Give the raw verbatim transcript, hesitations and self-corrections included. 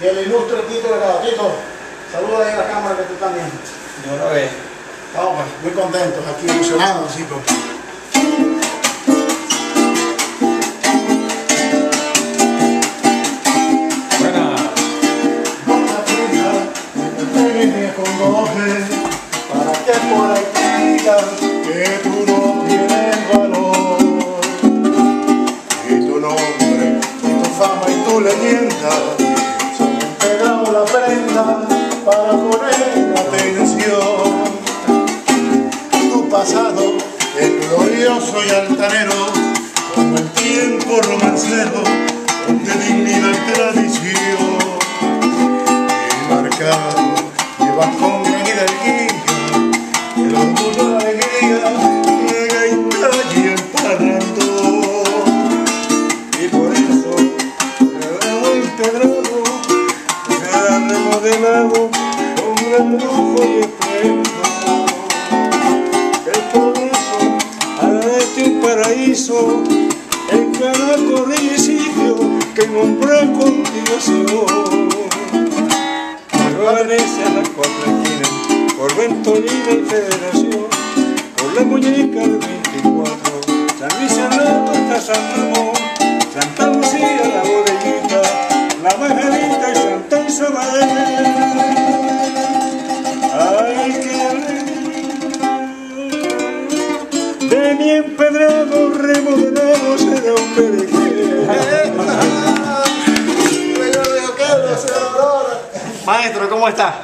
y el ilustre Tito Delgado. Tito, saluda ahí a la cámara que tú estás viendo. Yo lo veo. Vamos, pues, muy contentos aquí, emocionados, chicos. Buena. Buena prisa, me me congoje, para que por ahí digan que tú no tienes valor. Y tu nombre, y tu fama y tu leyenda son integrados la prenda para poner atención. Tu pasado es glorioso y altanero, como el tiempo romancero de dignidad y tradición. Y marcado llevas con gran hidalguía el orgullo, la alegría, la gaita y el parrandón. Y por eso queda integrado, queda remodelado con gran lujo y esplendor. El progreso hará de este un paraíso en cada corrillo y sitio que nombré a continuación. Por Venecia, las cuatro esquinas, por Ventolina y Federación, por la muñeca del veinticuatro, San Luis Fernando hasta San Ramón, Santa Lucía, la bodeguita, la Margarita y Santa Isabel. Ay, qué alegría. De mi empedrado remodelado será un perejil. Maestro, ¿cómo está?